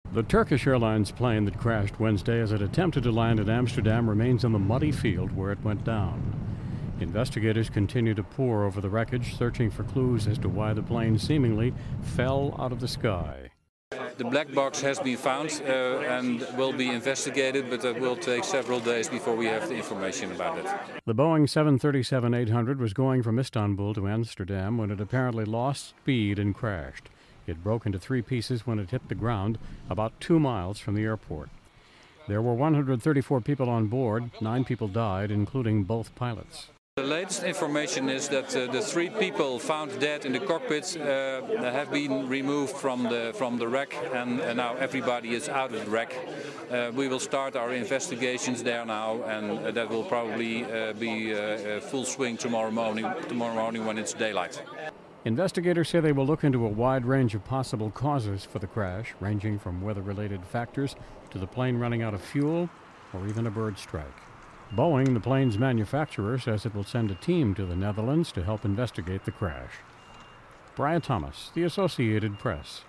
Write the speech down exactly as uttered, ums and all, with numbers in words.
The Turkish Airlines plane that crashed Wednesday as it attempted to land in Amsterdam remains in the muddy field where it went down. Investigators continue to pore over the wreckage, searching for clues as to why the plane seemingly fell out of the sky. The black box has been found uh, and will be investigated, but it will take several days before we have the information about it. The Boeing seven thirty-seven eight hundred was going from Istanbul to Amsterdam when it apparently lost speed and crashed. It broke into three pieces when it hit the ground about two miles from the airport. There were one hundred thirty-four people on board. Nine people died, including both pilots. The latest information is that uh, the three people found dead in the cockpit uh, have been removed from the from the wreck, and, and now everybody is out of the wreck. Uh, we will start our investigations there now, and uh, that will probably uh, be uh, full swing tomorrow morning. Tomorrow morning when it's daylight. Investigators say they will look into a wide range of possible causes for the crash, ranging from weather-related factors to the plane running out of fuel or even a bird strike. Boeing, the plane's manufacturer, says it will send a team to the Netherlands to help investigate the crash. Brian Thomas, The Associated Press.